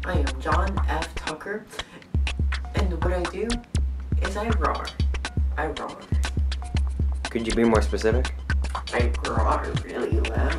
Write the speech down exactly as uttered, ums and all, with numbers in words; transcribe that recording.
I am John F. Tucker, and what I do is I roar. I roar. Could you be more specific? I roar really loud.